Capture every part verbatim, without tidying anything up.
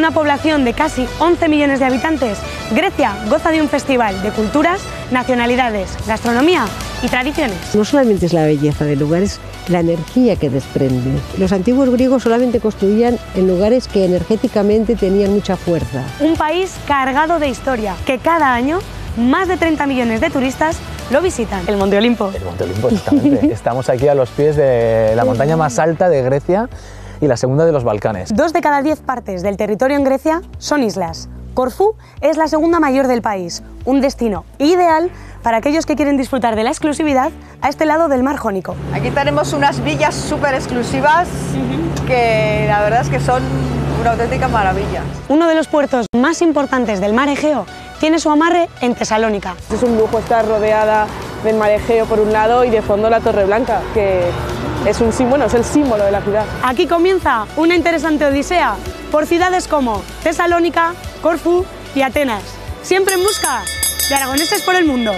una población de casi once millones de habitantes, Grecia goza de un festival de culturas, nacionalidades, gastronomía y tradiciones. No solamente es la belleza del lugar, es la energía que desprende. Los antiguos griegos solamente construían en lugares que energéticamente tenían mucha fuerza. Un país cargado de historia, que cada año más de treinta millones de turistas lo visitan. El Monte Olimpo. El Monte Olimpo, exactamente. Estamos aquí a los pies de la montaña más alta de Grecia y la segunda de los Balcanes. Dos de cada diez partes del territorio en Grecia son islas. Corfú es la segunda mayor del país, un destino ideal para aquellos que quieren disfrutar de la exclusividad a este lado del mar Jónico. Aquí tenemos unas villas súper exclusivas uh-huh. que la verdad es que son una auténtica maravilla. Uno de los puertos más importantes del mar Egeo tiene su amarre en Tesalónica. Es un lujo estar rodeada del mar Egeo por un lado y de fondo la Torre Blanca, que es, un, bueno, es el símbolo de la ciudad. Aquí comienza una interesante odisea por ciudades como Tesalónica, Corfú y Atenas, siempre en busca de aragoneses por el mundo.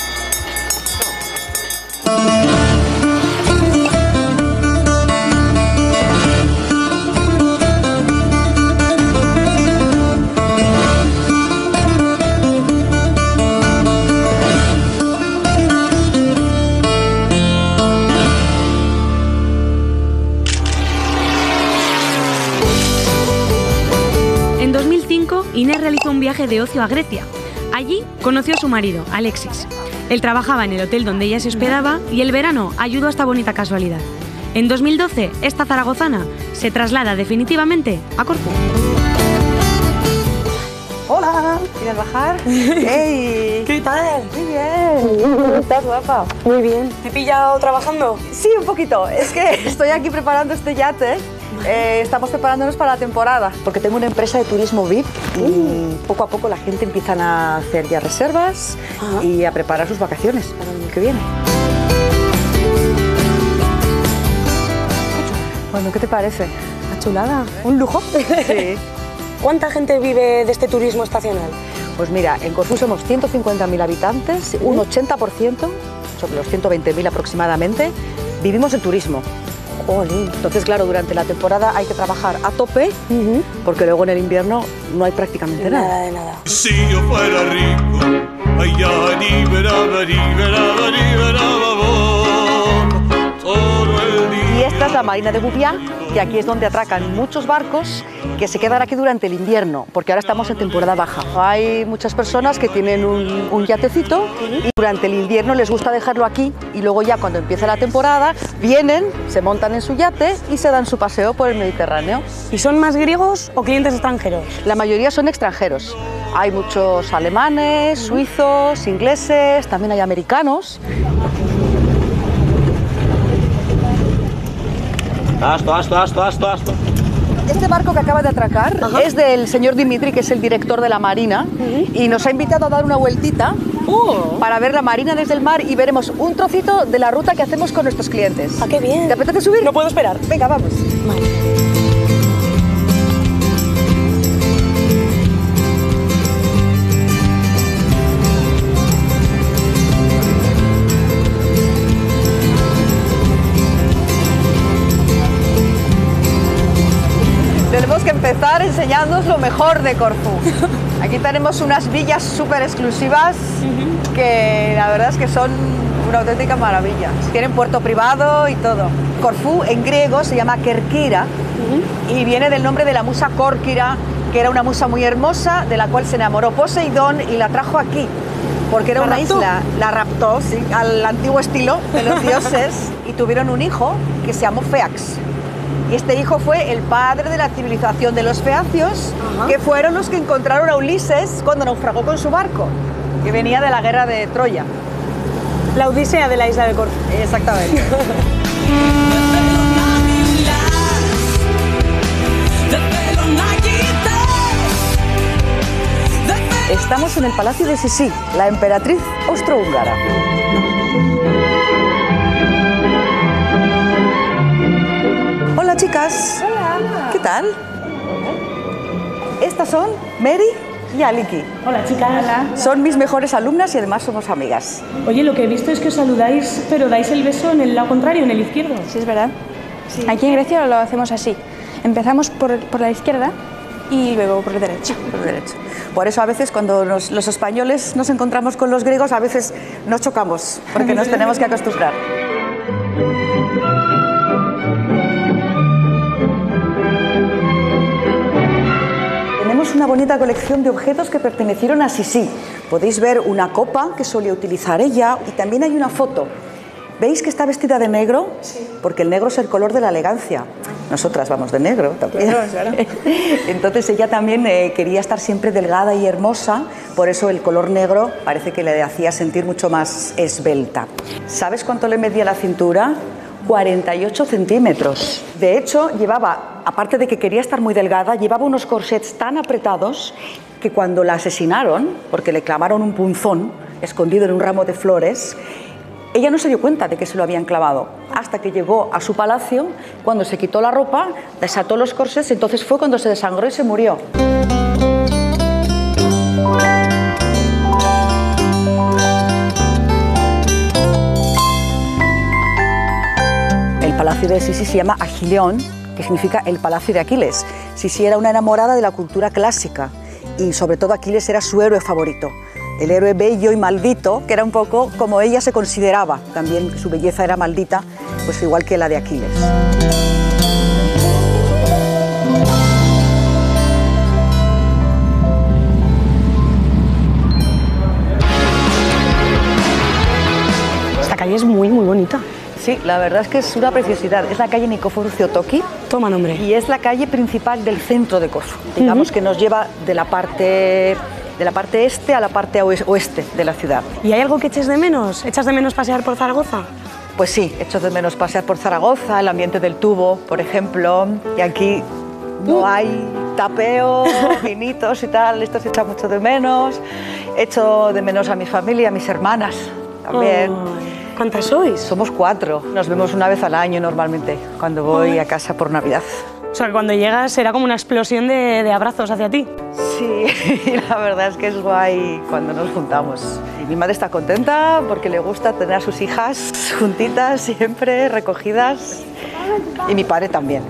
En dos mil cinco, Inés realizó un viaje de ocio a Grecia. Allí conoció a su marido, Alexis. Él trabajaba en el hotel donde ella se hospedaba y el verano ayudó a esta bonita casualidad. En dos mil doce, esta zaragozana se traslada definitivamente a Corfú. Hola, ¿quieres bajar? ¡Hey! ¿Qué tal? Muy bien. ¿Cómo estás, guapa? Muy bien. ¿Te he pillado trabajando? Sí, un poquito. Es que estoy aquí preparando este yate. Eh, estamos preparándonos para la temporada, porque tengo una empresa de turismo V I P y poco a poco la gente empieza a hacer ya reservas uh-huh. y a preparar sus vacaciones para el año que viene. Bueno, ¿qué te parece? Una chulada, un lujo. Sí. ¿Cuánta gente vive de este turismo estacional? Pues mira, en Corfú somos ciento cincuenta mil habitantes, un ochenta por ciento, sobre los ciento veinte mil aproximadamente, vivimos el turismo. Jolín. Entonces, claro, durante la temporada hay que trabajar a tope, uh-huh. porque luego en el invierno no hay prácticamente nada. Nada de nada. Si yo fuera rico, allá liberaba, liberaba, liberaba, todo el día. Y esta es la marina de Gubiá, y aquí es donde atracan muchos barcos que se quedan aquí durante el invierno, porque ahora estamos en temporada baja. Hay muchas personas que tienen un, un yatecito y durante el invierno les gusta dejarlo aquí y luego ya cuando empieza la temporada vienen, se montan en su yate y se dan su paseo por el Mediterráneo. ¿Y son más griegos o clientes extranjeros? La mayoría son extranjeros. Hay muchos alemanes, suizos, ingleses, también hay americanos. Asto, asto, asto, asto, asto. Este barco que acaba de atracar Ajá. es del señor Dimitri, que es el director de la Marina, uh-huh. y nos ha invitado a dar una vueltita uh. para ver la Marina desde el mar y veremos un trocito de la ruta que hacemos con nuestros clientes. ¡Ah, qué bien! ¿Te apetece subir? No puedo esperar. Venga, vamos. Vale. Tenemos que empezar enseñándonos lo mejor de Corfú. Aquí tenemos unas villas súper exclusivas uh-huh. que la verdad es que son una auténtica maravilla. Tienen puerto privado y todo. Corfú en griego se llama Kerkira uh-huh. y viene del nombre de la musa Córquira, que era una musa muy hermosa de la cual se enamoró Poseidón y la trajo aquí. Porque era una isla, la raptó, sí, al antiguo estilo de los dioses y tuvieron un hijo que se llamó Feax. Y este hijo fue el padre de la civilización de los feacios, Ajá. que fueron los que encontraron a Ulises cuando naufragó con su barco, que venía de la guerra de Troya. La odisea de la isla de Corfú. Exactamente. Estamos en el Palacio de Sisi, la emperatriz austrohúngara. Hola, chicas. Hola. ¿Qué tal? Estas son Mary y Aliki. Hola, chicas. Hola. Son mis mejores alumnas y además somos amigas. Oye, lo que he visto es que os saludáis, pero dais el beso en el lado contrario, en el izquierdo. Sí, es verdad. Sí. Aquí en Grecia lo hacemos así. Empezamos por, por la izquierda y luego por derecha. Por derecha. Por eso a veces cuando nos, los españoles nos encontramos con los griegos, a veces nos chocamos, porque nos tenemos que acostumbrar. Tenemos una bonita colección de objetos que pertenecieron a Sisi. Podéis ver una copa que solía utilizar ella y también hay una foto. ¿Veis que está vestida de negro? Sí. Porque el negro es el color de la elegancia. Nosotras vamos de negro también. Claro, claro. Entonces ella también eh, quería estar siempre delgada y hermosa, por eso el color negro parece que le hacía sentir mucho más esbelta. ¿Sabes cuánto le medía la cintura? cuarenta y ocho centímetros. De hecho, llevaba, aparte de que quería estar muy delgada, llevaba unos corsets tan apretados que cuando la asesinaron, porque le clavaron un punzón escondido en un ramo de flores, ella no se dio cuenta de que se lo habían clavado, hasta que llegó a su palacio, cuando se quitó la ropa, desató los corsets, entonces fue cuando se desangró y se murió. El palacio de Sisi se llama Agileón, que significa el palacio de Aquiles. Sisi era una enamorada de la cultura clásica y sobre todo Aquiles era su héroe favorito. El héroe bello y maldito, que era un poco como ella se consideraba, también su belleza era maldita, pues igual que la de Aquiles. Esta calle es muy, muy bonita. Sí, la verdad es que es una preciosidad. Es la calle Nicoforu Theotoki. Toma nombre. Y es la calle principal del centro de Corfú. Digamos uh-huh. que nos lleva de la parte... de la parte este a la parte oeste de la ciudad. ¿Y hay algo que eches de menos? ¿Echas de menos pasear por Zaragoza? Pues sí, echo de menos pasear por Zaragoza, el ambiente del tubo, por ejemplo, y aquí no uh. hay tapeo, vinitos y tal, esto se echa mucho de menos. Echo de menos a mi familia, a mis hermanas también. Oh. ¿Cuántas sois? Somos cuatro, nos vemos una vez al año normalmente, cuando voy oh. a casa por Navidad. O sea, que cuando llegas será como una explosión de, de abrazos hacia ti. Sí, la verdad es que es guay cuando nos juntamos. Y mi madre está contenta porque le gusta tener a sus hijas juntitas siempre, recogidas. Y mi padre también.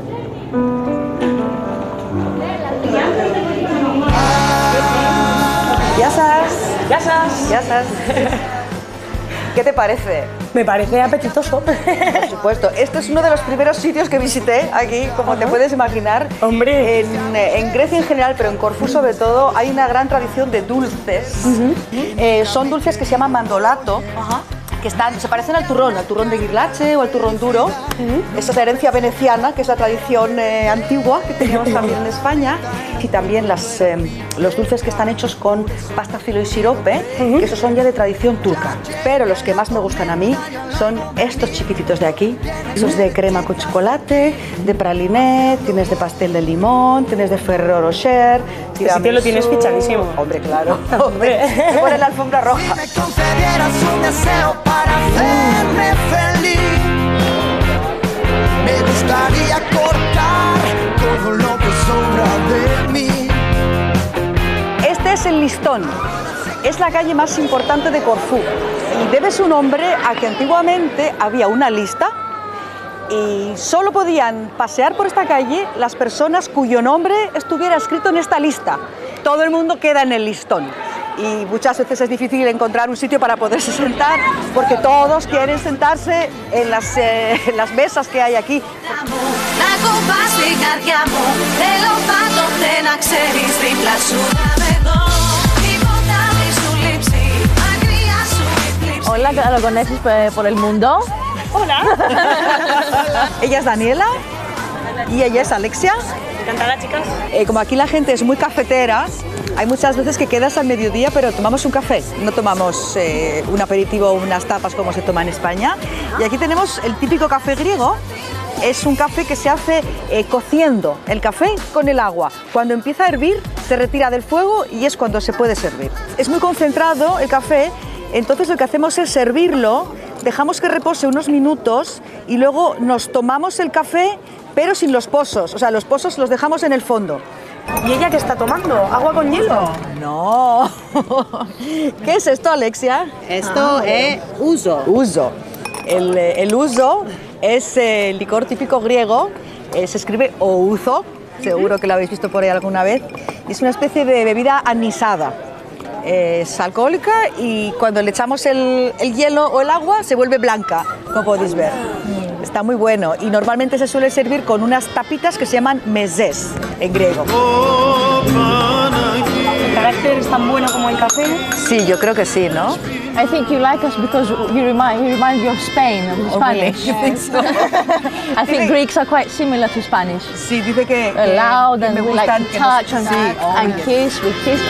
Yasas. Yasas. Yasas. ¿Qué te parece? Me parece apetitoso. Por supuesto. Este es uno de los primeros sitios que visité aquí, como te puedes imaginar. Hombre. En, en Grecia en general, pero en Corfú sobre todo, hay una gran tradición de dulces. Uh-huh. eh, son dulces que se llaman mandolato. Uh-huh. Que están, se parecen al turrón, al turrón de Guirlache o al turrón duro. Uh-huh. Esa es la herencia veneciana, que es la tradición eh, antigua que teníamos también en España. Y también las, eh, los dulces que están hechos con pasta filo y sirope, uh-huh. que esos son ya de tradición turca. Pero los que más me gustan a mí son estos chiquititos de aquí. Esos de crema con chocolate, de praliné, tienes de pastel de limón, tienes de Ferrero Rocher. Este sitio lo tienes fichadísimo. Hombre, claro. Hombre. Me pone la alfombra roja. Si me concedieras un deseo para hacerme feliz, me gustaría cortar todo lo que sobra de mí. Este es el Listón. Es la calle más importante de Corfú y debe su nombre a que antiguamente había una lista y solo podían pasear por esta calle las personas cuyo nombre estuviera escrito en esta lista. Todo el mundo queda en el listón y muchas veces es difícil encontrar un sitio para poderse sentar porque todos quieren sentarse en las, eh, en las mesas que hay aquí. Hola, ¿lo conoces por el mundo? Hola. Ella es Daniela y ella es Alexia. Encantada, chicas. Eh, como aquí la gente es muy cafetera, hay muchas veces que quedas al mediodía, pero tomamos un café. No tomamos eh, un aperitivo o unas tapas como se toma en España. Y aquí tenemos el típico café griego. Es un café que se hace eh, cociendo el café con el agua. Cuando empieza a hervir, se retira del fuego y es cuando se puede servir. Es muy concentrado el café, entonces lo que hacemos es servirlo, dejamos que repose unos minutos y luego nos tomamos el café, pero sin los pozos. O sea, los pozos los dejamos en el fondo. ¿Y ella qué está tomando? ¿Agua con hielo? No. ¿Qué es esto, Alexia? Esto ah, es ouzo. Ouzo. El, el ouzo es el licor típico griego, eh, se escribe ouzo seguro que la habéis visto por ahí alguna vez. Es una especie de bebida anisada. Es alcohólica y cuando le echamos el, el hielo o el agua se vuelve blanca, como podéis ver. Está muy bueno y normalmente se suele servir con unas tapitas que se llaman mezés en griego. ¿El carácter es tan bueno como el café? Sí, yo creo que sí, ¿no? I think you like us because you remind, you remind you of Spain, of the Spanish. You think so? I think Greeks are quite similar to Spanish. Sí, dice que, que loud que and me like gustan, to touch and, sí, oh, and yes. kiss with kiss.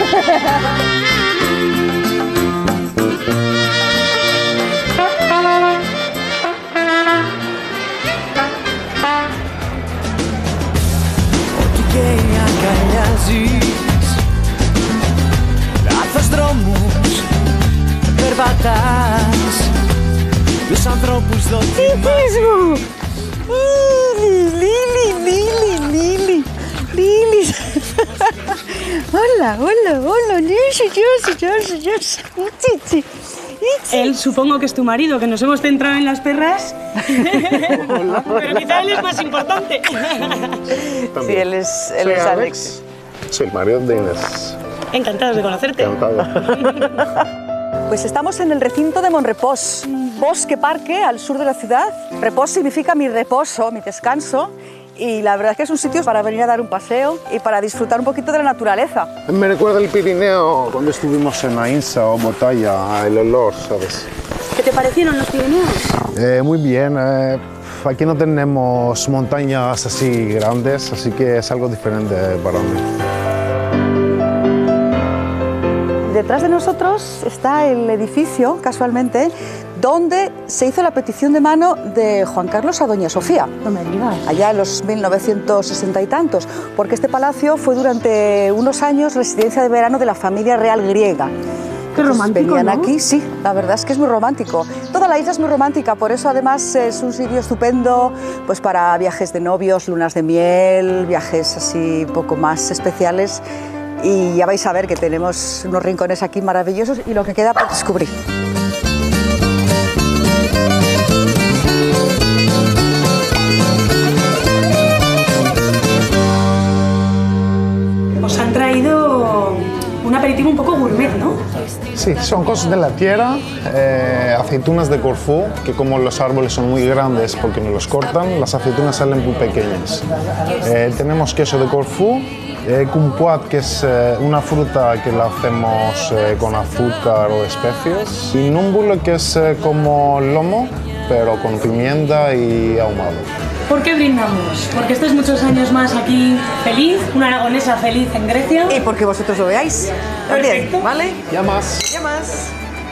Λάθος δρόμους περπατάς, τους ανθρώπους δοκιμάζουν. Lili, Lili, Lili, Lili. Hola, hola, hola, Lili, Lili, Lili, Lili. Él supongo que es tu marido, que nos hemos centrado en las perras. Pero quizá él es más importante. Sí, él es, él es Alex. Soy el marido de Inés. Encantados de conocerte. Encantado. Pues estamos en el recinto de Monrepós, bosque parque al sur de la ciudad. Repós significa mi reposo, mi descanso. Y la verdad es que es un sitio para venir a dar un paseo y para disfrutar un poquito de la naturaleza. Me recuerda el Pirineo cuando estuvimos en Ainsa o Botalla, el olor, ¿sabes? ¿Qué te parecieron los Pirineos? Eh, muy bien. Eh, aquí no tenemos montañas así grandes, así que es algo diferente para mí. Detrás de nosotros está el edificio, casualmente, donde se hizo la petición de mano de Juan Carlos a Doña Sofía. No me digas. Allá en los mil novecientos sesenta y tantos, porque este palacio fue durante unos años residencia de verano de la familia real griega. Qué romántico, venían ¿no? aquí, sí, la verdad es que es muy romántico. Toda la isla es muy romántica, por eso además es un sitio estupendo pues para viajes de novios, lunas de miel, viajes así un poco más especiales. Y ya vais a ver que tenemos unos rincones aquí maravillosos y lo que queda por descubrir. Os han traído un aperitivo un poco gourmet, ¿no? Sí, son cosas de la tierra, eh, aceitunas de Corfú, que como los árboles son muy grandes porque no los cortan, las aceitunas salen muy pequeñas. Eh, tenemos queso de Corfú, eh, kumquat, que es eh, una fruta que la hacemos eh, con azúcar o especias, y númbulo, que es eh, como lomo, pero con pimienta y ahumado. ¿Por qué brindamos? Porque estáis muchos años más aquí feliz, una aragonesa feliz en Grecia. Y porque vosotros lo veáis también, ¿vale? Ya más. Ya más.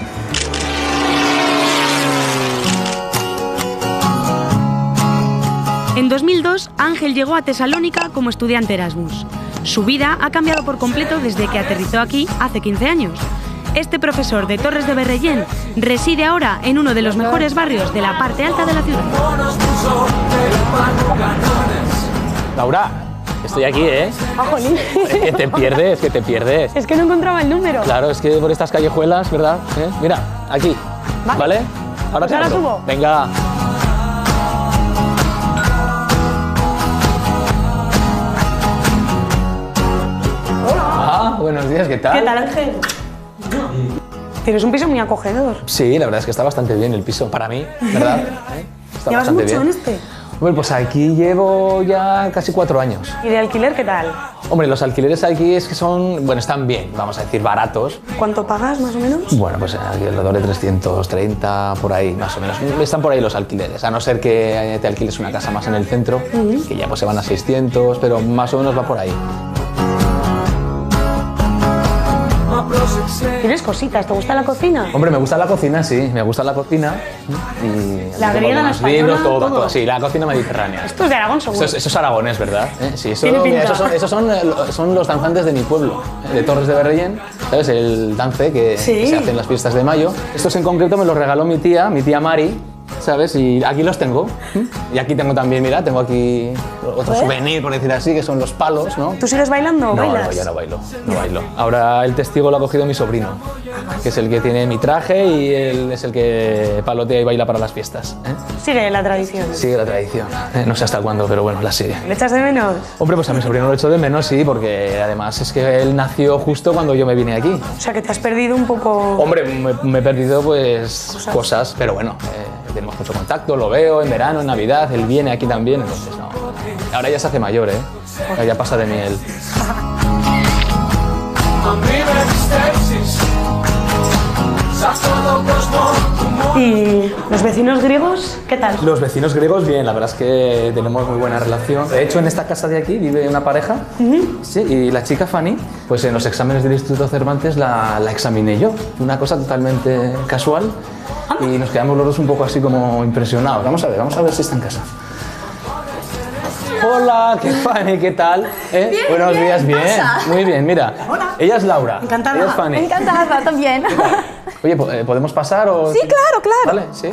En dos mil dos, Ángel llegó a Tesalónica como estudiante Erasmus. Su vida ha cambiado por completo desde que aterrizó aquí hace quince años. Este profesor de Torres de Berrellén reside ahora en uno de los mejores barrios de la parte alta de la ciudad. Laura, estoy aquí, ¿eh? Ah, jolín. Es que te pierdes, que te pierdes. Es que no encontraba el número. Claro, es que por estas callejuelas, ¿verdad? ¿Eh? Mira, aquí, ¿vale? Vale. Ahora Pues te ahora abro. subo. Venga. Ah, buenos días, ¿qué tal? ¿Qué tal, Ángel? Tienes un piso muy acogedor. Sí, la verdad es que está bastante bien el piso, para mí, ¿verdad? ¿Eh? Está ¿Llevas bastante mucho bien. en este? Bueno, pues aquí llevo ya casi cuatro años. ¿Y de alquiler qué tal? Hombre, los alquileres aquí es que son, bueno, están bien, vamos a decir, baratos. ¿Cuánto pagas, más o menos? Bueno, pues aquí alrededor de trescientos treinta, por ahí, más o menos. Están por ahí los alquileres, a no ser que te alquiles una casa más en el centro, uh-huh. que ya pues se van a seiscientos, pero más o menos va por ahí. ¿Tienes cositas? ¿Te gusta la cocina? Hombre, me gusta la cocina, sí, me gusta la cocina. Y la griega, la española, libros, todo, todo. todo. Sí, la cocina mediterránea. Esto es de Aragón, seguro. Eso es, eso es aragonés, ¿verdad? ¿Eh? Sí, eso, Tiene pinta. esos, son, esos son, son los danzantes de mi pueblo, ¿eh? De Torres de Berrellén, ¿sabes? El dance que, sí. que se hace en las fiestas de mayo. Estos en concreto me los regaló mi tía, mi tía Mari, ¿sabes? Y aquí los tengo. Y aquí tengo también, mira, tengo aquí otro ¿Eh? souvenir, por decir así, que son los palos, ¿no? ¿Tú sigues bailando o no, bailas? No, ya no bailo, no bailo. Ahora el testigo lo ha cogido mi sobrino. que es el que tiene mi traje y él es el que palotea y baila para las fiestas. ¿eh? Sigue la tradición. Sigue la tradición. ¿eh? No sé hasta cuándo, pero bueno, la sigue. ¿Le echas de menos? Hombre, pues a mi sobrino lo echo de menos, sí, porque además es que él nació justo cuando yo me vine aquí. O sea, que te has perdido un poco... Hombre, me, me he perdido pues cosas, cosas pero bueno, eh, tenemos mucho contacto, lo veo en verano, en Navidad, él viene aquí también, entonces no. Ahora ya se hace mayor, ¿eh? Ahora ya pasa de mí él. ¿Y los vecinos griegos qué tal? Los vecinos griegos bien, la verdad es que tenemos muy buena relación. De hecho, en esta casa de aquí vive una pareja, uh-huh. sí, y la chica Fanny, pues en los exámenes del Instituto Cervantes la, la examiné yo. Una cosa totalmente casual y nos quedamos los dos un poco así como impresionados. Vamos a ver, vamos a ver si está en casa. Hola, qué Fanny, ¿qué tal? ¿Eh? Bien, Buenos bien, días, bien. pasa. Muy bien, mira. Hola. Ella es Laura. Encantada. Ella es Fanny. Encantada también. Oye, ¿podemos pasar o...? Sí, claro, claro. Vale, sí.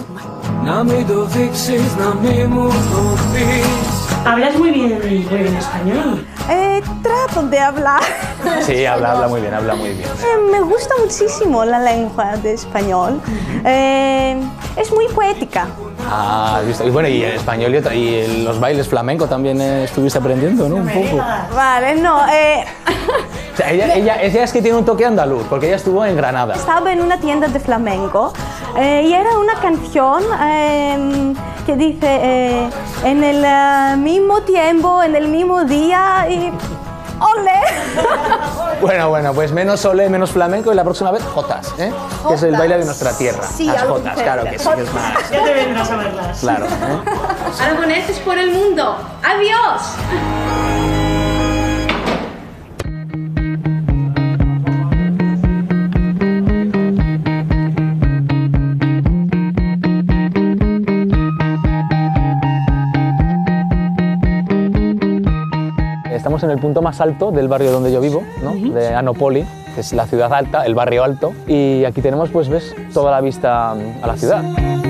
¿Hablas muy bien, muy bien español? Eh, trato de hablar. Sí, habla, habla muy bien, habla muy bien. Eh, me gusta muchísimo la lengua de español. Eh, es muy poética. Ah, visto. Y bueno, y el español y, otra, y el, los bailes flamenco también eh, estuviste aprendiendo, ¿no? Un poco. Vale, no. Eh... O sea, ella, ella, ella es que tiene un toque andaluz, porque ella estuvo en Granada. Estaba en una tienda de flamenco eh, y era una canción eh, que dice eh, en el uh, mismo tiempo, en el mismo día y... ¡Ole! Bueno, bueno, pues menos ole, menos flamenco y la próxima vez jotas, ¿eh? Que es el baile de nuestra tierra. Sí, las algo jotas, claro que sí, que es más. Ya te vendrás a verlas. Claro. ¿eh? Aragoneses por el mundo. ¡Adiós! Estamos en el punto más alto del barrio donde yo vivo, ¿no? Uh-huh. De Anopoli, que es la ciudad alta, el barrio alto, y aquí tenemos, pues ves, toda la vista a la ciudad.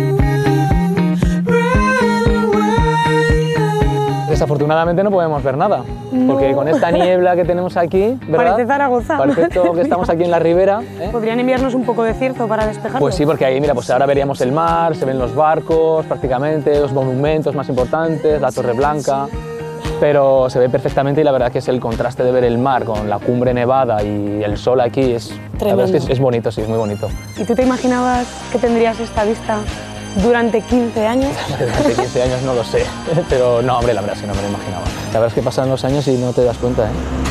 Desafortunadamente no podemos ver nada, no. Porque con esta niebla que tenemos aquí, ¿verdad? Parece Zaragoza. Parece todo que estamos aquí en la ribera. ¿eh? ¿Podrían enviarnos un poco de cierzo para despejarlo? Pues sí, porque ahí, mira, pues ahora veríamos el mar, se ven los barcos prácticamente, los monumentos más importantes, la Torre Blanca, pero se ve perfectamente y la verdad que es el contraste de ver el mar con la cumbre nevada y el sol aquí, es, la verdad es que es, es bonito, sí, es muy bonito. ¿Y tú te imaginabas que tendrías esta vista durante quince años? Durante quince años no lo sé, pero no, hombre, la verdad es que no me lo imaginaba. La verdad es que pasan los años y no te das cuenta, ¿eh?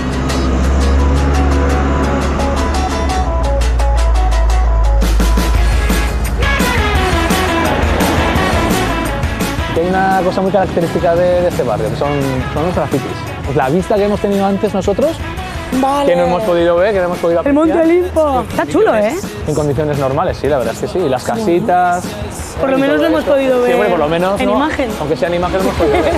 Hay una cosa muy característica de, de este barrio, que son, son los grafitis. Pues la vista que hemos tenido antes nosotros, vale. Que no hemos podido ver, que no hemos podido apreciar. El Monte Olimpo. Está chulo, ¿eh? En condiciones normales, sí, la verdad es que sí. Y las casitas... Por lo menos lo hemos podido ver. Sí, bueno, por lo menos, en ¿no? imagen. Aunque sea en imagen, lo hemos podido ver.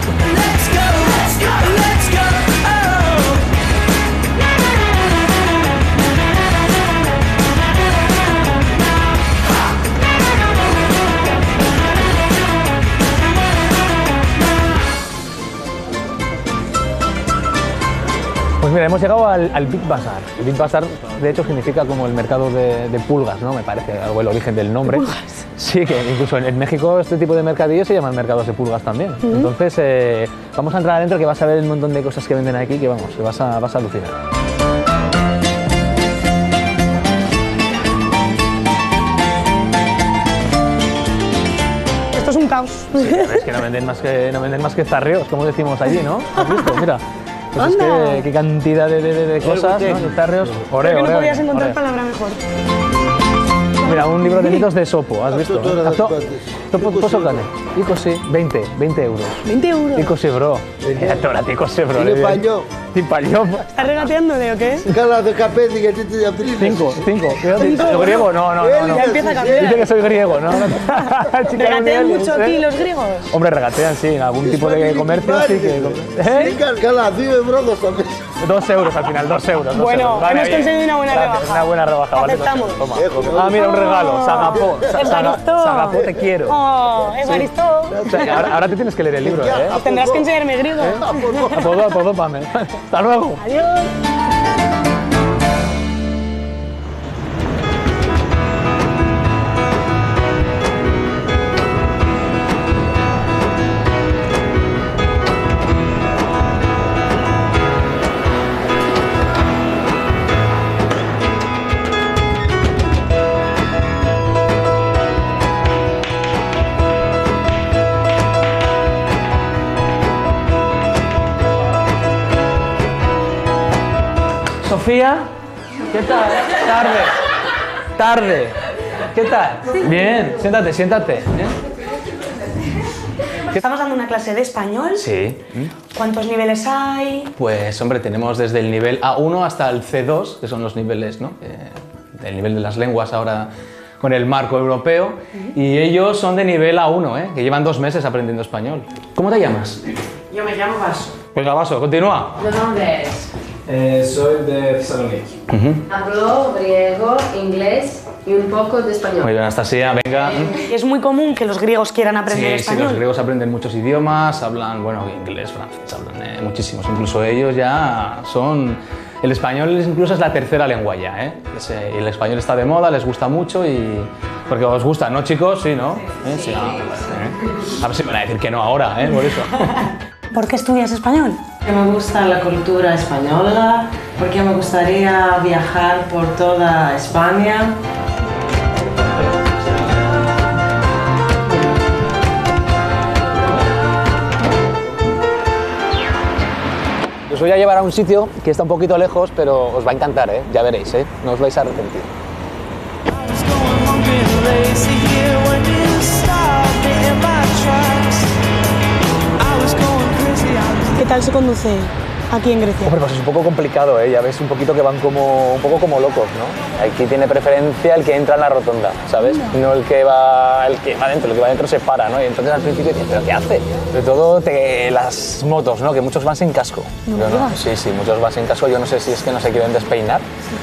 Pues mira, hemos llegado al, al Big Bazar. El Big Bazar, de hecho, significa como el mercado de, de pulgas, ¿no? Me parece, algo el origen del nombre. ¿Pulgas? Sí, que incluso en, en México este tipo de mercadillos se llaman mercados de pulgas también. Uh-huh. Entonces, eh, vamos a entrar adentro que vas a ver un montón de cosas que venden aquí que, vamos, que vas a, vas a alucinar. Esto es un caos. Sí, es que no venden más que, no venden más que zarreos, como decimos allí, ¿no? ¿Has visto? Mira. Pues es que qué cantidad de, de, de cosas, ¿no? De tarreos. Oreo, Creo que no oreo, podías encontrar oreo. palabra mejor. Mira, un libro de mitos de Sopo, ¿has visto? Sopo, posso cane. Y così, veinte, veinte euros. veinte euros. Y così, bro. Allora, ti così, bro. Ti pagliò. Ti pagliò. ¿Estás regateándole o qué? Cala de capelli que te te aprili. Cinco, cinco. ¿Yo griego? No, no, no. Ya empieza a cambiar. Dice que soy griego, ¿no? ¿Regatean mucho aquí los griegos? Hombre, regatean, sí, en algún tipo de comercio sí que... ¿Eh? Cala, vive brodos también. Dos euros al final, dos euros. Dos bueno, euros. Vale, hemos conseguido una buena Gracias, rebaja. Una buena rebaja, vale. Aceptamos. Toma. Ah, mira, un regalo. Sagapó. Evaristo. Sagapó, te quiero. Oh, Evaristo. O sea, ahora, ahora te tienes que leer el libro, ¿eh? Tendrás que enseñarme griego. ¿Eh? Apodo, apodo, pame. Hasta luego. Adiós. Sofía. ¿Qué tal? Tarde. Tarde. ¿Qué tal? Bien, siéntate, siéntate. ¿Eh? Estamos dando una clase de español. Sí. ¿Cuántos niveles hay? Pues, hombre, tenemos desde el nivel A uno hasta el C dos, que son los niveles, ¿no? Eh, el nivel de las lenguas ahora con el marco europeo. Y ellos son de nivel A uno, ¿eh? Que llevan dos meses aprendiendo español. ¿Cómo te llamas? Yo me llamo Vaso. Venga, Vaso, continúa. ¿De dónde eres? Eh, soy de Thessaloniki. Uh-huh. Hablo griego, inglés y un poco de español. Muy bien, Anastasia, venga. Es muy común que los griegos quieran aprender Sí, español. sí, los griegos aprenden muchos idiomas, hablan, bueno, inglés, francés, hablan eh, muchísimos. Incluso ellos ya son... El español incluso es la tercera lengua ya, ¿eh? Es, eh, el español está de moda, les gusta mucho y... Porque os gusta, ¿no, chicos? Sí, ¿no? ¿Eh? Sí, ah, ¿eh? A ver si me van a decir que no ahora, ¿eh? Por eso. ¿Por qué estudias español? Que me gusta la cultura española, porque me gustaría viajar por toda España. Os voy a llevar a un sitio que está un poquito lejos, pero os va a encantar, ¿eh? Ya veréis, ¿eh? No os vais a arrepentir. ¿Qué tal se conduce aquí en Grecia? Hombre, pues es un poco complicado, ¿eh? Ya ves un poquito que van como, un poco como locos, ¿no? Aquí tiene preferencia el que entra en la rotonda, ¿sabes? No el que va, el que va dentro, el que va dentro se para, ¿no? Y entonces al principio dices, ¿pero qué hace? Sobre todo te, las motos, ¿no? Que muchos van sin casco. No Yo no, sí, sí, muchos van sin casco. Yo no sé si es que no se quieren despeinar,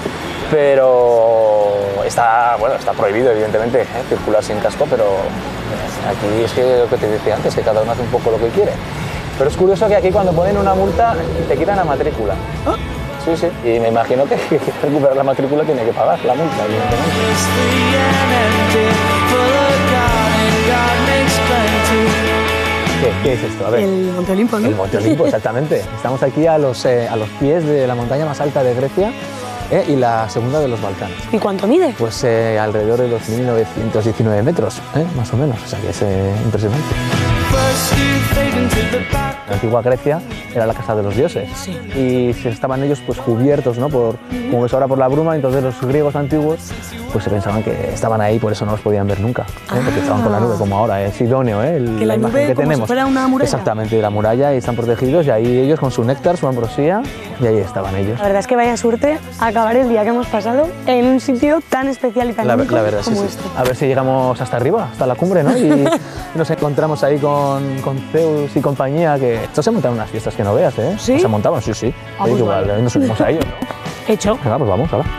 pero está, bueno, está prohibido, evidentemente, ¿eh? Circular sin casco, pero aquí es que lo que te decía antes, que cada uno hace un poco lo que quiere. Pero es curioso que aquí cuando ponen una multa te quitan la matrícula. ¿Oh? Sí, sí. Y me imagino que recuperar la matrícula tiene que pagar la multa, evidentemente. ¿Qué, ¿Qué es esto? A ver. El Monte Olimpo, ¿no? El Monte Olimpo, exactamente. Estamos aquí a los, eh, a los pies de la montaña más alta de Grecia eh, y la segunda de los Balcanes. ¿Y cuánto mide? Pues eh, alrededor de los mil novecientos diecinueve metros, eh, más o menos. O sea que es eh, impresionante. La antigua Grecia era la casa de los dioses, sí. Y se estaban ellos pues cubiertos, ¿no? Por, como ves ahora, por la bruma. Entonces los griegos antiguos pues se pensaban que estaban ahí, por eso no los podían ver nunca, ¿eh? Ah. Porque estaban con la nube, como ahora, es idóneo, ¿eh? El, que la, la imagen nube que como tenemos. Si fuera una muralla. Exactamente, la muralla, y están protegidos, y ahí ellos con su néctar, su ambrosía, y ahí estaban ellos. La verdad es que vaya suerte acabar el día que hemos pasado en un sitio tan especial y tan La, único la verdad, como sí, este. sí. A ver si llegamos hasta arriba, hasta la cumbre, ¿no? Y nos encontramos ahí con, con Zeus y compañía, que estos se montaron unas fiestas que no veas, ¿eh? ¿Sí? Se montaban, sí, sí. Ah, Oye, pues igual, vale. nos subimos a ellos, ¿no? Hecho. Venga, pues vamos, ahora.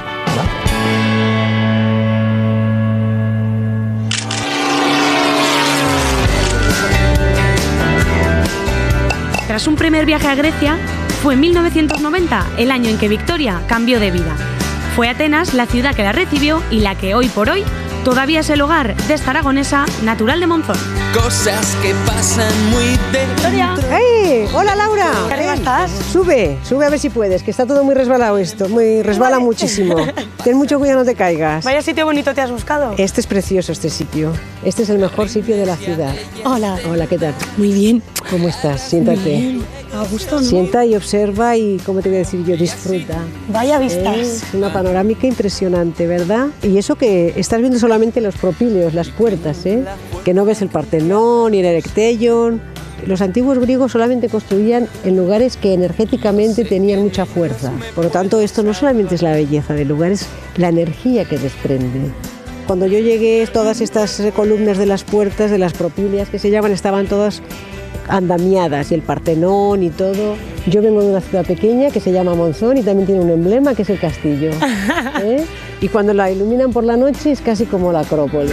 Tras un primer viaje a Grecia, fue en mil novecientos noventa el año en que Victoria cambió de vida. Fue Atenas la ciudad que la recibió y la que hoy por hoy todavía es el hogar de esta aragonesa natural de Monzón. Cosas que pasan muy dentro. ¡Hey! ¡Hola, Laura! ¿Qué arriba estás? Sube, sube a ver si puedes, que está todo muy resbalado esto, muy resbala Vale. muchísimo. Ten mucho cuidado, no te caigas. Vaya sitio bonito te has buscado. Este es precioso, este sitio. Este es el mejor sitio de la ciudad. Hola. Hola, ¿qué tal? Muy bien. ¿Cómo estás? Siéntate. Muy bien. A gusto, ¿no? Sienta y observa y, ¿cómo te voy a decir yo? Disfruta. Vaya vistas. Es una panorámica impresionante, ¿verdad? Y eso que estás viendo solamente los propíleos, las puertas, ¿eh? Que no ves el Partenón ni el Erecteion. Los antiguos griegos solamente construían en lugares que energéticamente tenían mucha fuerza. Por lo tanto, esto no solamente es la belleza del lugar, es la energía que desprende. Cuando yo llegué, todas estas columnas de las puertas, de las propíleas que se llaman, estaban todas andamiadas, y el Partenón y todo. Yo vengo de una ciudad pequeña que se llama Monzón y también tiene un emblema que es el castillo. ¿Eh? Y cuando la iluminan por la noche es casi como la Acrópolis.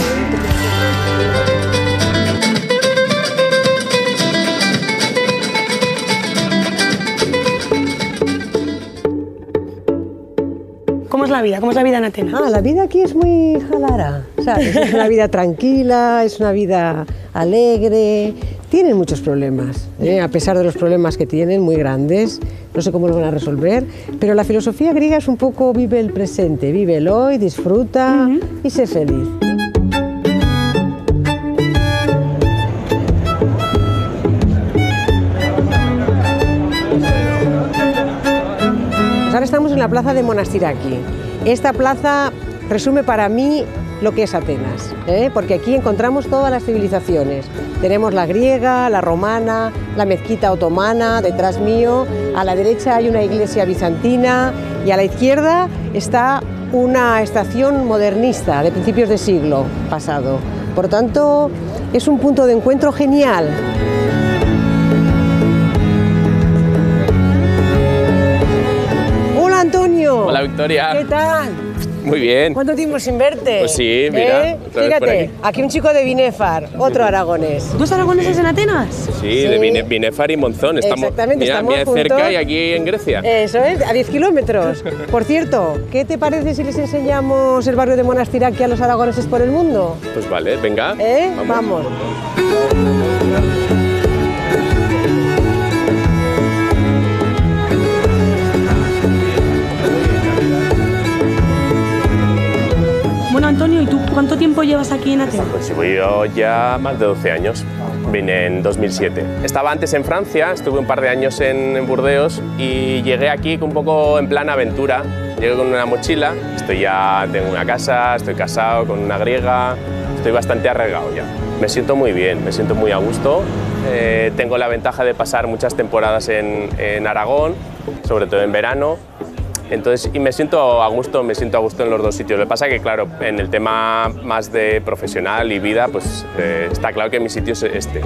¿Cómo es la vida? ¿Cómo es la vida en Atenas? Ah, la vida aquí es muy jalara, ¿sabes? Es una vida tranquila, es una vida alegre. Tienen muchos problemas, ¿eh? A pesar de los problemas que tienen, muy grandes. No sé cómo lo van a resolver, pero la filosofía griega es un poco vive el presente, vive el hoy, disfruta uh-huh. y sé feliz. Ahora estamos en la la plaza de Monastiraki. Esta plaza resume para mí lo que es Atenas, ¿eh? Porque aquí encontramos todas las civilizaciones. Tenemos la griega, la romana, la mezquita otomana, detrás mío, a la derecha hay una iglesia bizantina y a la izquierda está una estación modernista de principios de siglo pasado. Por tanto, es un punto de encuentro genial. Hola Antonio. Hola Victoria. ¿Qué tal? Muy bien. ¿Cuánto tiempo sin verte? Pues sí, mira, ¿Eh? otra vez por Fíjate, aquí. aquí un chico de Binefar, otro aragonés. ¿Dos aragoneses en Atenas? Sí, de Bine- Binefar y Monzón. Estamos, Exactamente, mira, estamos mira juntos. cerca y aquí en Grecia. Eso es, a diez kilómetros. Por cierto, ¿qué te parece si les enseñamos el barrio de Monastiraki a los aragoneses por el mundo? Pues vale, venga. ¿Eh? Vamos. Vamos. Bueno, Antonio, ¿y tú cuánto tiempo llevas aquí en Atenas? Pues llevo yo ya más de doce años. Vine en dos mil siete. Estaba antes en Francia, estuve un par de años en, en Burdeos y llegué aquí un poco en plan aventura. Llegué con una mochila, estoy ya, tengo una casa, estoy casado con una griega, estoy bastante arraigado ya. Me siento muy bien, me siento muy a gusto. Eh, tengo la ventaja de pasar muchas temporadas en, en Aragón, sobre todo en verano. Entonces, y me siento a gusto, me siento a gusto en los dos sitios. Lo que pasa es que, claro, en el tema más de profesional y vida, pues eh, está claro que mi sitio es este.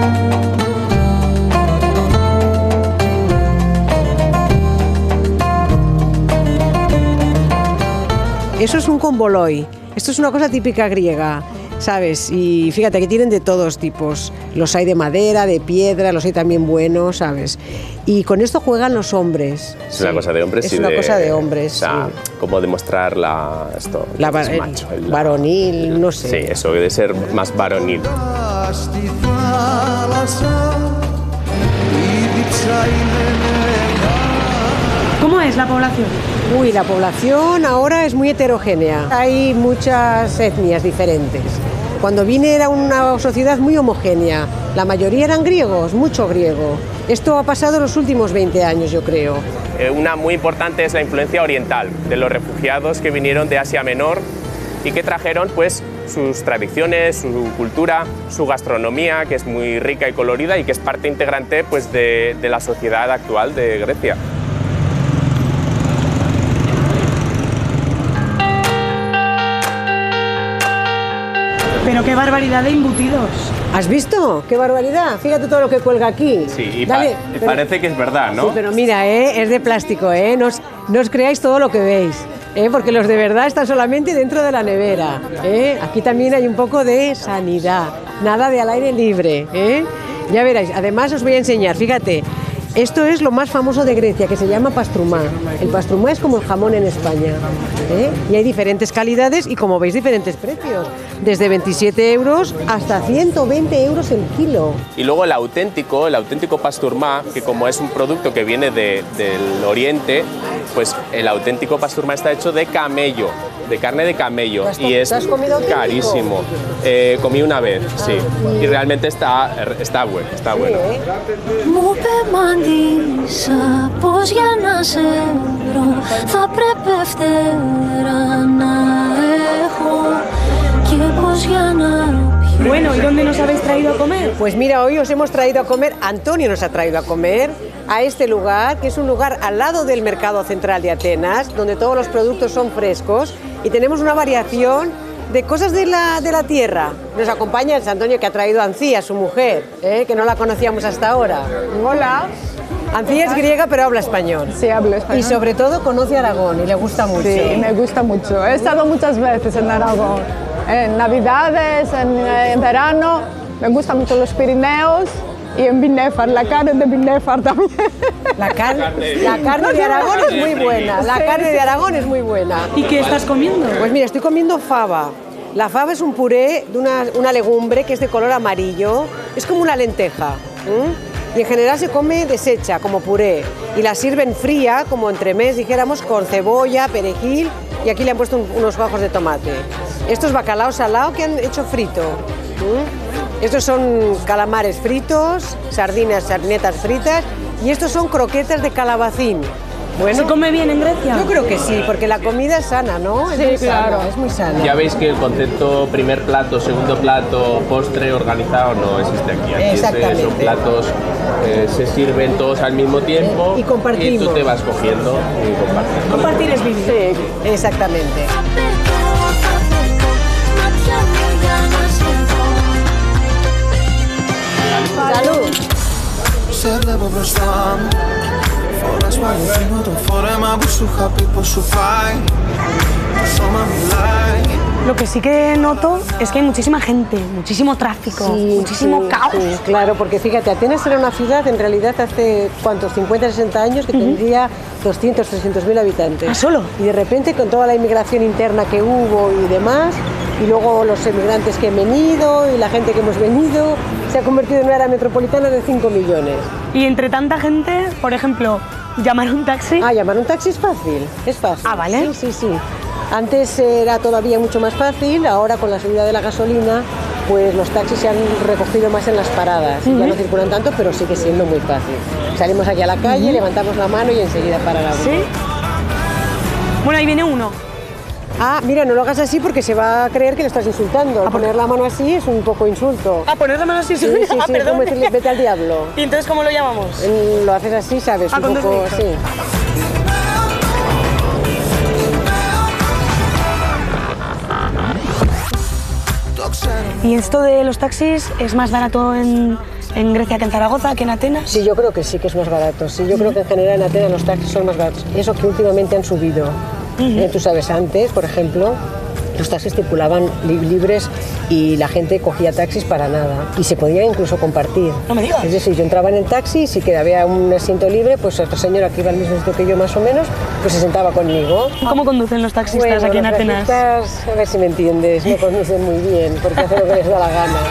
Eso es un convoloi. Esto es una cosa típica griega, ¿sabes? Y fíjate que tienen de todos tipos. Los hay de madera, de piedra, los hay también buenos, ¿sabes? Y con esto juegan los hombres. Es una cosa de hombres. Es y una de, cosa de hombres, O sea, sí. cómo demostrar la, esto, La que es va- el macho, el- varonil, no sé. Sí, eso de ser más varonil. Στη θάλασσα η δίψα είναι νεκρά. ¿Cómo es la población? Uy, la población ahora es muy heterogénea. Hay muchas etnias diferentes. Cuando vine era una sociedad muy homogénea. La mayoría eran griegos, mucho griego. Esto ha pasado en los últimos veinte años, yo creo. Eh, Una muy importante es la influencia oriental de los refugiados que vinieron de Asia Menor y que trajeron pues sus tradiciones, su cultura, su gastronomía, que es muy rica y colorida y que es parte integrante pues de, de la sociedad actual de Grecia. Pero qué barbaridad de embutidos. ¿Has visto? ¡Qué barbaridad! Fíjate todo lo que cuelga aquí. Sí, y Dale, pa- pero- parece que es verdad, ¿no? Sí, pero mira, ¿eh? Es de plástico, ¿eh? No os, no os creáis todo lo que veis, ¿eh? Porque los de verdad están solamente dentro de la nevera, ¿eh? Aquí también hay un poco de sanidad, nada de al aire libre, ¿eh? Ya veréis, además os voy a enseñar, fíjate, esto es lo más famoso de Grecia, que se llama pastrumá. El pastrumá es como el jamón en España, ¿eh? Y hay diferentes calidades y, como veis, diferentes precios, desde veintisiete euros hasta ciento veinte euros el kilo. Y luego el auténtico, el auténtico pasturma, que como es un producto que viene de- del oriente, pues el auténtico pasturma está hecho de camello, de carne de camello. ¿Te has- Y es te has comido auténtico? carísimo. Eh, comí una vez, sí. Y realmente está, está bueno, está bueno. Μου πεμαντήσα πως για να σε βρω θα πρέπει φτερά να έχω και πως για να Bueno, ¿y dónde nos habéis traído a comer? Pues mira, hoy os hemos traído a comer, Antonio nos ha traído a comer a este lugar, que es un lugar al lado del mercado central de Atenas, donde todos los productos son frescos y tenemos una variación de cosas de la, de la tierra. Nos acompaña el Antonio, que ha traído a Ancía, su mujer, ¿eh? Que no la conocíamos hasta ahora. Hola. Ancía es griega, pero habla español. Sí, hablo español. Y sobre todo conoce Aragón y le gusta mucho. Sí, me gusta mucho. He estado muchas veces en Aragón, en Navidades, en, en verano. Me gustan mucho los Pirineos y en Binefar, la carne de Binefar también. La carne, la carne de Aragón es muy buena. La Sí, carne sí. de Aragón es muy buena. ¿Y qué estás comiendo? Pues mira, estoy comiendo fava. La fava es un puré de una, una legumbre que es de color amarillo. Es como una lenteja. ¿m? Y en general se come deshecha, como puré. Y la sirven fría, como entremés, dijéramos, con cebolla, perejil. Y aquí le han puesto un- unos bajos de tomate. Esto es bacalao salado que han hecho frito. ¿m? Estos son calamares fritos, sardinas, sardinetas fritas. Y estos son croquetas de calabacín. Bueno, ¿se come bien en Grecia? Yo creo que sí, porque la comida es sana, ¿no? Sí, es muy claro. sana, es muy sana. Ya veis que el concepto primer plato, segundo plato, postre organizado no existe aquí. Aquí es, eh, son platos, eh, se sirven todos al mismo tiempo y compartimos. Y tú te vas cogiendo y compartiendo. Compartir es vivir. Sí, exactamente. Salud. Σε βλέπω μπροστά μου. Φοράς μαλλιμένο το φόρεμα που σου είχα πει πως σου πάει. Το σώμα μιλάει. Lo que sí que noto es que hay muchísima gente, muchísimo tráfico, Sí, muchísimo sí, caos. sí, claro, porque fíjate, Atenas era una ciudad en realidad hace, ¿cuántos? cincuenta, sesenta años que uh-huh. tendría doscientos, trescientos mil habitantes. ¿Ah, solo? Y de repente con toda la inmigración interna que hubo y demás, y luego los emigrantes que han venido y la gente que hemos venido, se ha convertido en una área metropolitana de cinco millones. Y entre tanta gente, por ejemplo, llamar un taxi. Ah, llamar un taxi es fácil, es fácil. Ah, ¿vale? Sí, sí, sí. Antes era todavía mucho más fácil, ahora con la subida de la gasolina, pues los taxis se han recogido más en las paradas. Uh-huh. Ya no circulan tanto, pero sigue siendo muy fácil. Salimos aquí a la calle, uh-huh. levantamos la mano y enseguida para la ¿Sí? Bueno, ahí viene uno. Ah, mira, no lo hagas así porque se va a creer que le estás insultando. Ah, poner la mano así es un poco insulto. Ah, poner la mano así es sí, un... sí, sí, ah, sí, perdón. como decirle vete al diablo. ¿Y entonces cómo lo llamamos? Eh, lo haces así, ¿sabes? Ah, un poco, sí. ¿Y esto de los taxis es más barato en, en Grecia que en Zaragoza, que en Atenas? Sí, yo creo que sí que es más barato. Sí, yo creo que en general en Atenas los taxis son más baratos. Y eso que últimamente han subido. Uh-huh. eh, tú sabes, antes, por ejemplo, los taxis circulaban li libres y la gente cogía taxis para nada. Y se podía incluso compartir. No me digas. Es decir, yo entraba en el taxi y si que había un asiento libre, pues otra señora que iba al mismo sitio que yo más o menos, pues se sentaba conmigo. ¿Cómo conducen los taxistas bueno, aquí en los Atenas? Taxistas, a ver si me entiendes, no conducen muy bien porque hacen lo que les da la gana.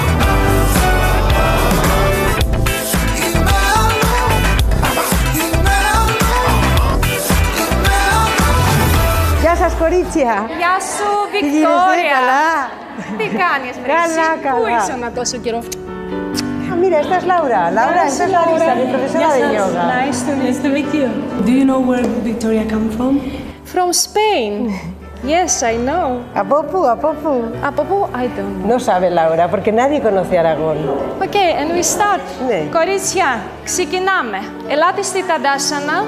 Γεια σας κορίτσια. Γεια σου Βικτόρια. Τι κάνεις Βρύση, πού ήσουν τόσο καιρό? Ah, mira, esta es Laura. Laura, esta es Larissa, mi profesora de yoga. Nice to, nice to meet you. Do you know where Victoria come from? From Spain. Yes, I know. Από πού, από πού? Από πού, I don't know. No sabe Laura, porque nadie conoce Aragón. Okay, and we start. Ναι. Κορίτσια, ξεκινάμε. Ελάτε στη Ταντάσανα.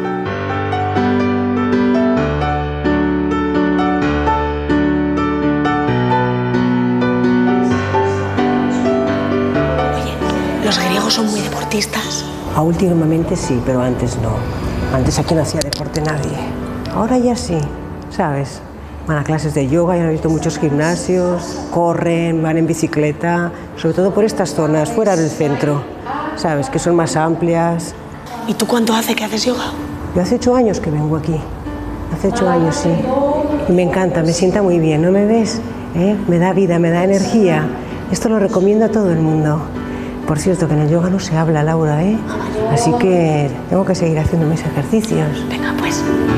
¿Los griegos son muy deportistas? Ah, últimamente sí, pero antes no. Antes aquí no hacía deporte nadie. Ahora ya sí, ¿sabes? Van a clases de yoga, ya han visto muchos gimnasios, corren, van en bicicleta, sobre todo por estas zonas, fuera del centro, ¿sabes? Que son más amplias. ¿Y tú cuánto hace que haces yoga? Yo hace ocho años que vengo aquí. Hace ocho años, sí. Y me encanta, me sienta muy bien, ¿no me ves? ¿Eh? Me da vida, me da energía. Esto lo recomiendo a todo el mundo. Por cierto, que en el yoga no se habla, Laura, ¿eh? Así que tengo que seguir haciendo mis ejercicios. Venga, pues.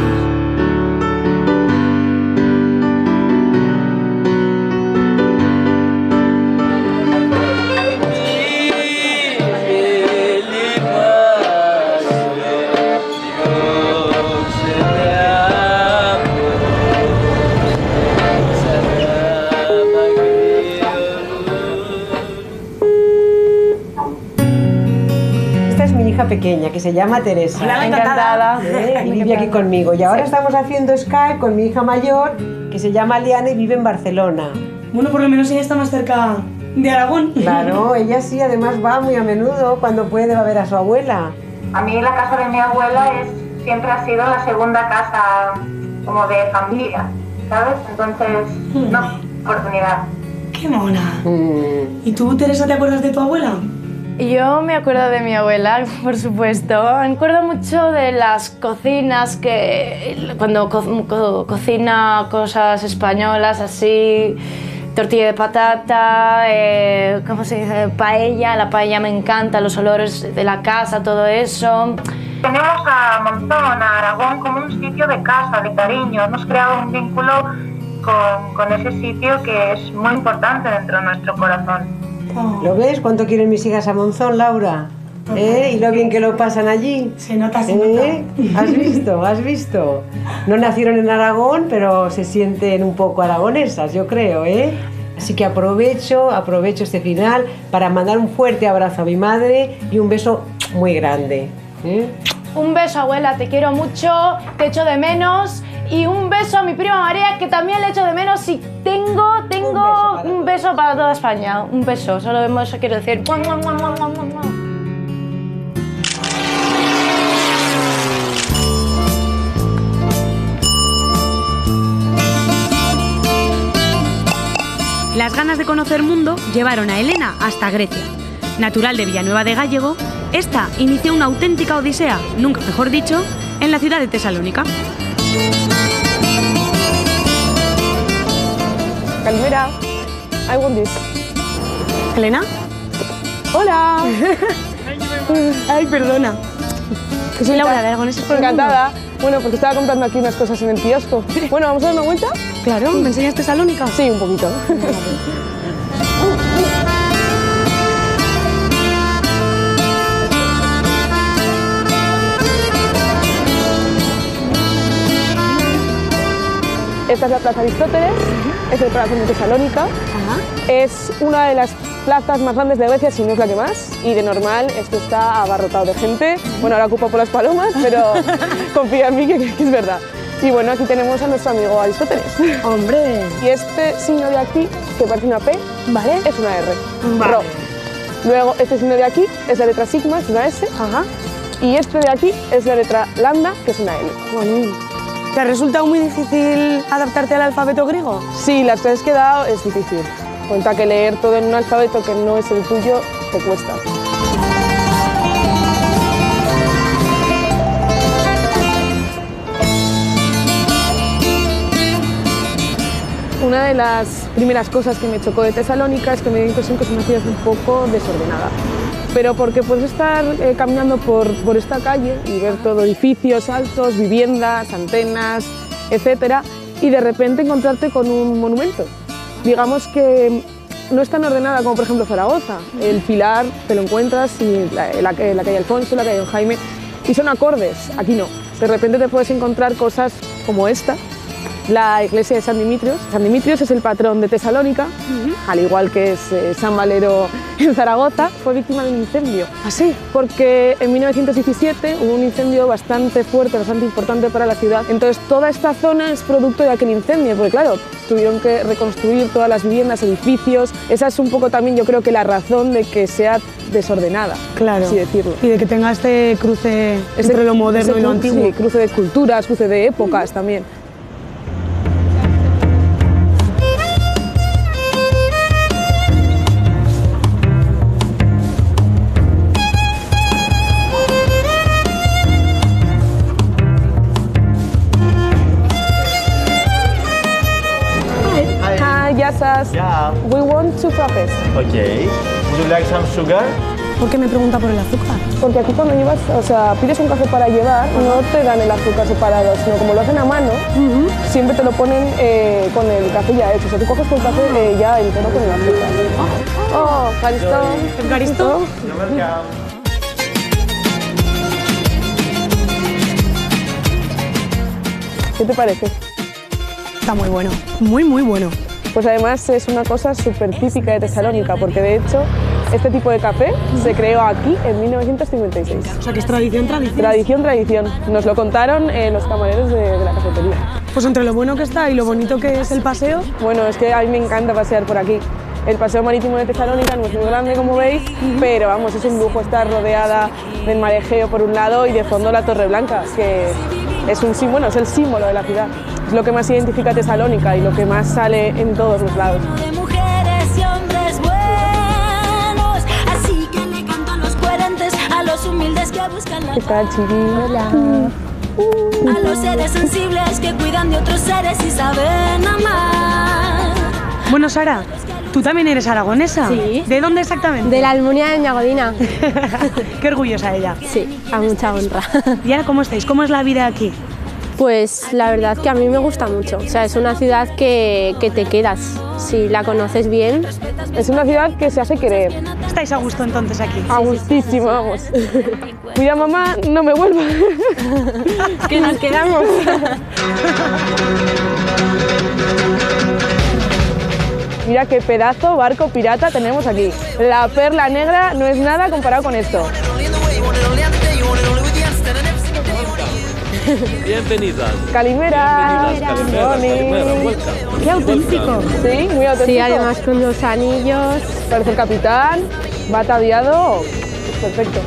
Pequeña que se llama Teresa. Hola, encantada. ¿Eh? Y vive aquí conmigo. Y ahora estamos haciendo Skype con mi hija mayor que se llama Liana y vive en Barcelona. Bueno, por lo menos ella está más cerca de Aragón. Claro, ella sí, además va muy a menudo, cuando puede va a ver a su abuela. A mí la casa de mi abuela es, siempre ha sido la segunda casa como de familia, ¿sabes? Entonces, no, oportunidad. ¡Qué mona! Mm. ¿Y tú, Teresa, te acuerdas de tu abuela? Yo me acuerdo de mi abuela, por supuesto. Me acuerdo mucho de las cocinas, que cuando co co cocina cosas españolas así, tortilla de patata, eh, ¿cómo se dice? Paella, la paella me encanta, los olores de la casa, todo eso. Tenemos a Monzón, a Aragón, como un sitio de casa, de cariño. Hemos creado un vínculo con, con ese sitio que es muy importante dentro de nuestro corazón. ¿Lo ves? ¿Cuánto quieren mis hijas a Monzón, Laura? ¿Eh? Y lo bien que lo pasan allí. Se nota, se ¿Eh? nota. ¿Has visto? ¿Has visto? No nacieron en Aragón, pero se sienten un poco aragonesas, yo creo, ¿eh? Así que aprovecho, aprovecho este final para mandar un fuerte abrazo a mi madre y un beso muy grande. ¿Eh? Un beso, abuela, te quiero mucho, te echo de menos. Y un beso a mi prima María, que también le echo de menos. Y tengo, tengo un beso para, un beso para toda España. Un beso, solo eso quiero decir. ¡Mua, mua, mua, mua, mua, mua! Las ganas de conocer mundo llevaron a Elena hasta Grecia. Natural de Villanueva de Gállego, esta inició una auténtica odisea, nunca mejor dicho, en la ciudad de Tesalónica. Calmera, I want this. ¿Elena? Hola. Ay, perdona. Que soy Laura de Aragoneses por el Encantada. Bueno, porque estaba comprando aquí unas cosas en el kiosco. Bueno, ¿vamos a dar una vuelta? Claro, ¿me enseñas Tesalónica? Sí, un poquito. Esta es la Plaza Aristóteles, es el corazón de Tesalónica. Ajá. Es una de las plazas más grandes de Grecia, si no es la que más, y de normal esto está abarrotado de gente. Bueno, ahora ocupa por las palomas, pero confía en mí que, que es verdad. Y bueno, aquí tenemos a nuestro amigo Aristóteles. ¡Hombre! Y este signo de aquí, que parece una P, ¿vale? Es una R. Vale. Ro. Luego, este signo de aquí es la letra sigma, es una S. Ajá. Y este de aquí es la letra lambda, que es una L. Bueno. ¿Te ha resultado muy difícil adaptarte al alfabeto griego? Sí, las clases que he dado es difícil. Cuenta que leer todo en un alfabeto que no es el tuyo te cuesta. Una de las primeras cosas que me chocó de Tesalónica es que me dio impresión que es una ciudad un poco desordenada. Pero porque puedes estar eh, caminando por, por esta calle y ver todo, edificios altos, viviendas, antenas, etcétera, y de repente encontrarte con un monumento. Digamos que no es tan ordenada como por ejemplo Zaragoza. El Pilar te lo encuentras y la, la, la calle Alfonso, la calle Don Jaime, y son acordes. Aquí no. De repente te puedes encontrar cosas como esta. La iglesia de San Dimitrios. San Dimitrios es el patrón de Tesalónica, uh-huh. al igual que es eh, San Valero en Zaragoza. Fue víctima de un incendio. ¿Así? ¿Ah, porque en mil novecientos diecisiete hubo un incendio bastante fuerte, bastante importante para la ciudad. Entonces toda esta zona es producto de aquel incendio, porque claro, tuvieron que reconstruir todas las viviendas, edificios. Esa es un poco también, yo creo que la razón de que sea desordenada, claro, así decirlo. Y de que tenga este cruce este, entre lo moderno este, y lo antiguo. Sí, cruce de culturas, cruce de épocas uh-huh. también. Yasas. Yeah. We want two frappes. Okay. Would you like some sugar? ¿Por qué me pregunta por el azúcar? Porque aquí cuando llevas, o sea, pides un café para llevar, no te dan el azúcar separado, sino como lo hacen a mano, uh-huh. siempre te lo ponen eh, con el café ya hecho. O sea, tú coges tu café eh, ya entero con el azúcar. Oh, Caristo. ¿Caristo? ¿Qué te parece? Está muy bueno, muy muy bueno. Pues además es una cosa súper típica de Tesalónica, porque de hecho este tipo de café se creó aquí en mil novecientos cincuenta y seis. O sea que es tradición, tradición. Tradición, tradición. Nos lo contaron eh, los camareros de, de la cafetería. Pues entre lo bueno que está y lo bonito que es el paseo. Bueno, es que a mí me encanta pasear por aquí. El paseo marítimo de Tesalónica no es muy grande, como veis, uh-huh. pero vamos, es un lujo estar rodeada del mar Egeo por un lado y de fondo la Torre Blanca, que es, un, bueno, es el símbolo de la ciudad. Es lo que más identifica a Tesalónica y lo que más sale en todos los lados. De mujeres y hombres buenos, así que le cantan los coherentes a los humildes que buscan la ¿Qué tal, chiqui? Hola. Uh. A los seres sensibles que cuidan de otros seres y saben amar. Bueno, Sara, ¿tú también eres aragonesa? Sí. ¿De dónde exactamente? De la Almunia de Ñagodina. Qué orgullosa ella. Sí, a mucha honra. ¿Y ahora cómo estáis? ¿Cómo es la vida aquí? Pues la verdad que a mí me gusta mucho. O sea, es una ciudad que, que te quedas si la conoces bien. Es una ciudad que se hace querer. estáis a gusto entonces aquí? A gustísimo, vamos. Mira, mamá, no me vuelva. Que nos quedamos. Mira qué pedazo barco pirata tenemos aquí. La perla negra no es nada comparado con esto. Bienvenidas. Calimera. Bienvenidas, Calimera. Calimera, welcome. Qué auténtico. Sí, muy auténtico. Sí, además con los anillos. Parece el capitán, va ataviado. Perfecto.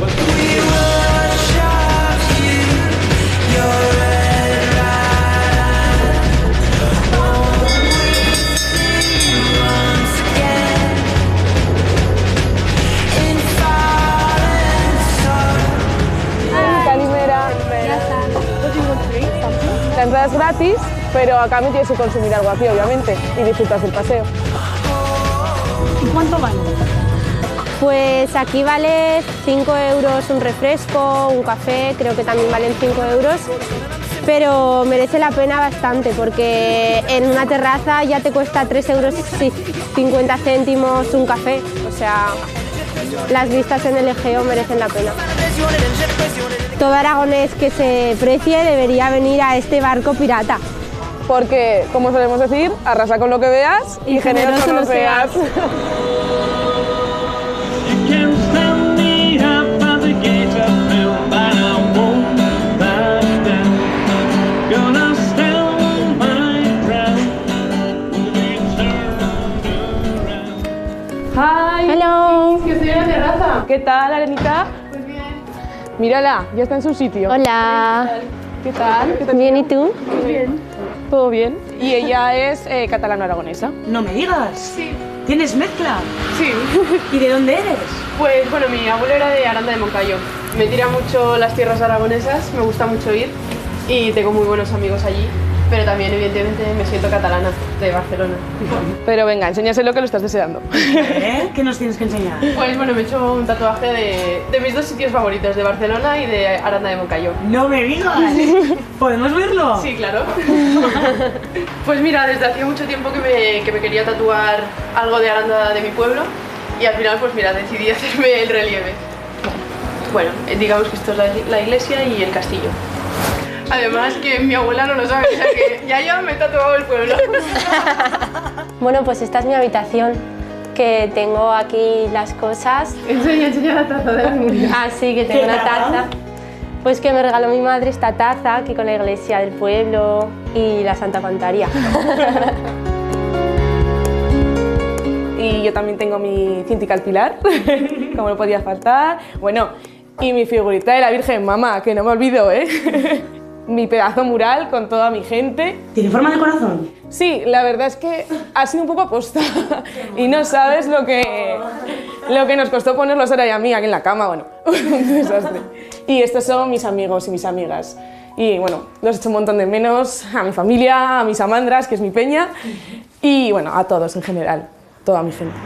La entrada es gratis, pero a cambio tienes que consumir algo aquí, obviamente, y disfrutas del paseo. ¿Y cuánto vale? Pues aquí vale cinco euros un refresco, un café, creo que también valen cinco euros, pero merece la pena bastante porque en una terraza ya te cuesta tres euros y cincuenta céntimos un café, o sea, las vistas en el Egeo merecen la pena. Todo aragonés que se precie debería venir a este barco pirata. Porque, como solemos decir, arrasa con lo que veas y, y generoso con lo que seas. Hi. Hello. Que estoy en la terraza. ¿Qué tal, Arenita? Pues bien. Mírala, ya está en su sitio. Hola. ¿Qué tal? ¿Qué tal? Bien, ¿y tú? Muy bien. Todo bien. Y ella es eh, catalano-aragonesa. No me digas. Sí. ¿Tienes mezcla? Sí. ¿Y de dónde eres? Pues bueno, mi abuelo era de Aranda de Moncayo. Me tira mucho las tierras aragonesas, me gusta mucho ir y tengo muy buenos amigos allí. Pero también, evidentemente, me siento catalana, de Barcelona. Pero venga, enséñaselo que lo estás deseando. ¿Eh? ¿Qué nos tienes que enseñar? Pues bueno, me he hecho un tatuaje de, de mis dos sitios favoritos, de Barcelona y de Aranda de Moncayo. ¡No me digas! ¿Podemos verlo? Sí, claro. Pues mira, desde hacía mucho tiempo que me, que me quería tatuar algo de Aranda de mi pueblo y al final, pues mira, decidí hacerme el relieve. Bueno, digamos que esto es la, la iglesia y el castillo. Además que mi abuela no lo sabe, o sea que ya ya me he tatuado el pueblo. Bueno, pues esta es mi habitación, que tengo aquí las cosas. Enseña, enseña la taza de la memoria. Ah, sí, que tengo una taza. Pues que me regaló mi madre esta taza, aquí con la iglesia del pueblo y la Santa Pantaria. Y yo también tengo mi cintica al pilar, como no podía faltar. Bueno, y mi figurita de la Virgen, mamá, que no me olvido, ¿eh? Mi pedazo mural con toda mi gente. ¿Tiene forma de corazón? Sí, la verdad es que ha sido un poco aposta y no sabes lo que, lo que nos costó ponerlo a Sara y a mí aquí en la cama, bueno, un desastre. Y estos son mis amigos y mis amigas. Y bueno, los echo un montón de menos a mi familia, a mis amandras, que es mi peña, y bueno, a todos en general, toda mi gente.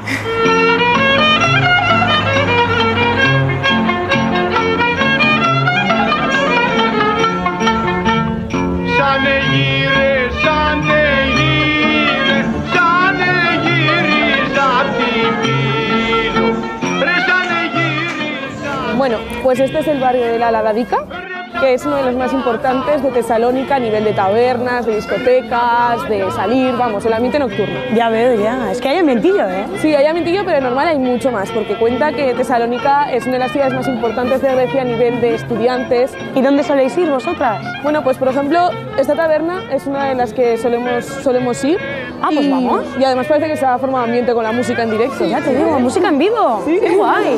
Bueno, pues este es el barrio de la Ladadica, que es uno de los más importantes de Tesalónica a nivel de tabernas, de discotecas, de salir, vamos, el ambiente nocturno. Ya veo, ya. Es que hay ambientillo, ¿eh? Sí, hay ambientillo, pero normal hay mucho más, porque cuenta que Tesalónica es una de las ciudades más importantes de Grecia a nivel de estudiantes. ¿Y dónde soléis ir vosotras? Bueno, pues por ejemplo, esta taberna es una de las que solemos, solemos ir. Ah, pues y, vamos. Y además parece que se ha formado ambiente con la música en directo. Ya te digo, música en vivo. Sí. ¡Qué guay!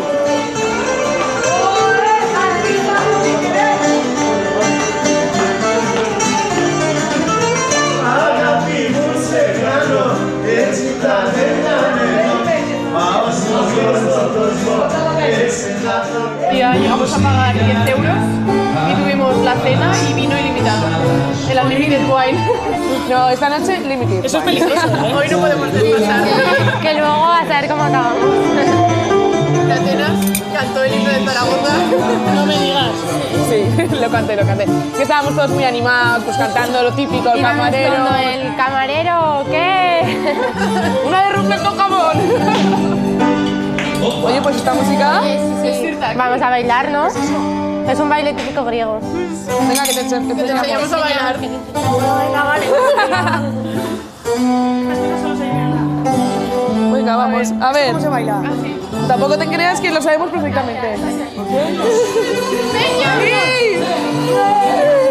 Ya llegamos a pagar diez euros y tuvimos la cena y vino ilimitado. El Unlimited Wine. No, esta noche limited. Eso es peligroso, ¿eh? Hoy no podemos desfasar. Que luego vas a ver cómo acabamos. De Atenas cantó el himno de Zaragoza. No me digas. Sí, lo canté, lo canté. Que estábamos todos muy animados, pues cantando lo típico, el camarero. ¿El camarero qué? Una de Rufleto jamón. Oye, pues esta música... Vamos a bailar, ¿no? Es un baile típico griego. Venga, que te, que te, que te enseñamos a bailar. Venga, vale. Venga, vamos. A ver. ¿Cómo se baila? Tampoco te creas que lo sabemos perfectamente. ¡Sí!